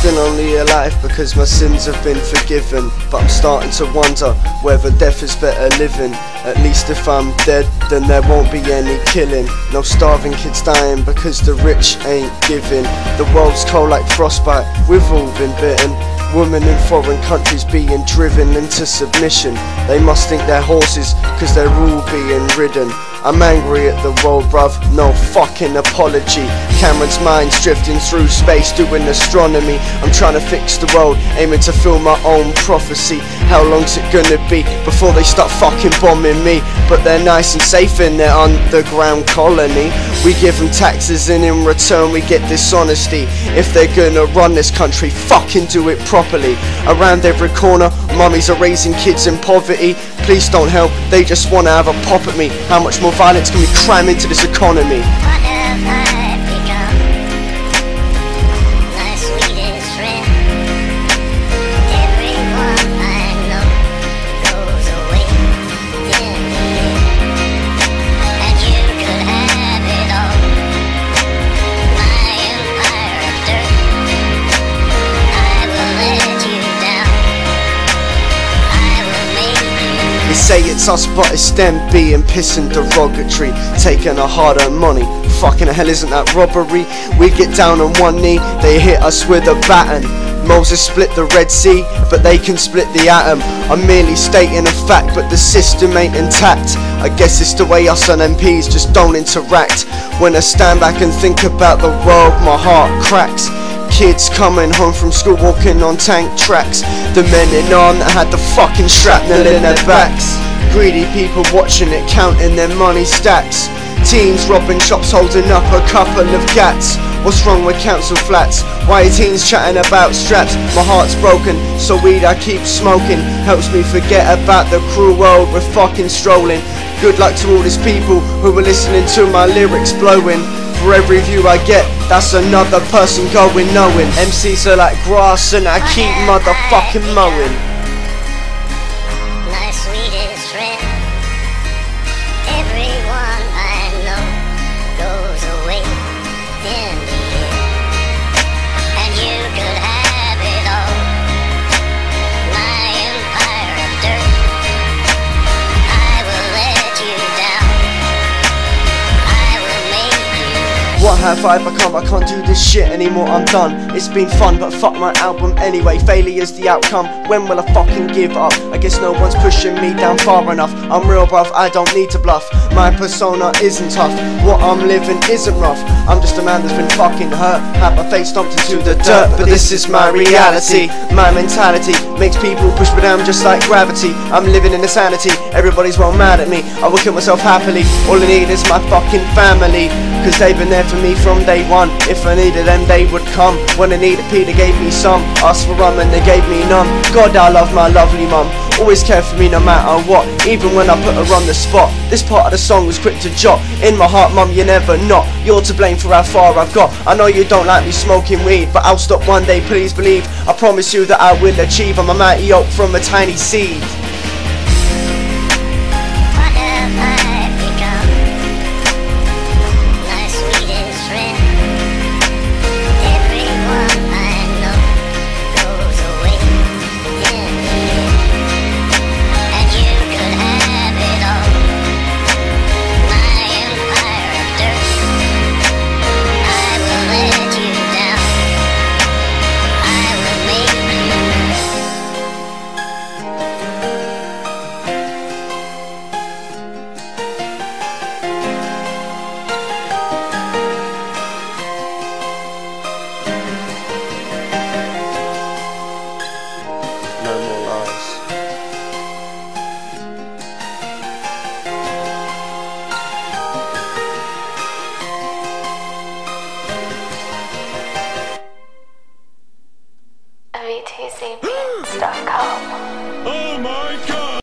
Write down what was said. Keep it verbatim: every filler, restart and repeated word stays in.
still only alive because my sins have been forgiven, but I'm starting to wonder whether death is better living. At least if I'm dead, then there won't be any killing. No starving kids dying because the rich ain't giving. The world's cold like frostbite, we've all been bitten. Women in foreign countries being driven into submission. They must think they're horses cause they're all being ridden. I'm angry at the world, bruv, no fucking apology. Cameron's mind's drifting through space doing astronomy. I'm trying to fix the world, aiming to fill my own prophecy. How long's it gonna be before they start fucking bombing me? But they're nice and safe in their underground colony. We give them taxes and in return we get dishonesty. If they're gonna run this country, fucking do it properly. Around every corner, mummies are raising kids in poverty. Please don't help, they just wanna have a pop at me. How much more violence can we cram into this economy? What have I become? My sweetest friend. Everyone I know goes away in the end. And you could have it all. My empire of dirt. I will let you down. I will make you. They say it's us but it's them being pissing derogatory, taking our hard-earned money. Fucking hell, isn't that robbery? We get down on one knee, they hit us with a baton. Moses split the Red Sea, but they can split the atom. I'm merely stating a fact, but the system ain't intact. I guess it's the way us and M Ps just don't interact. When I stand back and think about the world, my heart cracks. Kids coming home from school walking on tank tracks. The men in arm that had the fucking shrapnel in their backs. Greedy people watching it, counting their money stacks. Teens robbing shops, holding up a couple of cats. What's wrong with council flats? Why are teens chatting about straps? My heart's broken, so weed I keep smoking. Helps me forget about the cruel world we're fucking strolling. Good luck to all these people who are listening to my lyrics blowing. For every view I get, that's another person going knowing. M Cs are like grass and I keep motherfucking mowing. My sweetest friend. Everyone I know goes away in the end. And you could have it all. My empire of dirt. I will let you down. I will make you. What have I become? I can't do this shit anymore, I'm done. It's been fun, but fuck my album anyway. Failure's the outcome, when will I fucking give up? I guess no one's pushing me down far enough. I'm real, bruv, I don't need to bluff. My persona isn't tough, what I'm living isn't rough. I'm just a man that's been fucking hurt, had my face stomped into the dirt. But this is my reality, my mentality makes people push me down just like gravity. I'm living in insanity, everybody's well mad at me. I will kill myself happily, all I need is my fucking family. Cause they've been there for me from day one. If I needed them they would come. When I needed pee they gave me some. Asked for rum and they gave me none. God, I love my lovely mum, always cared for me no matter what. Even when I put her on the spot. This part of the song was quick to jot. In my heart, mum, you're never not. You're to blame for how far I've got. I know you don't like me smoking weed, but I'll stop one day, please believe. I promise you that I will achieve. I'm a mighty oak from a tiny seed. What have I become? My sweetest friend. Everyone I know goes away in the end. And you could have it all. My empire of dirt. I will let you down. I will make you. No more lies. V T C beats dot com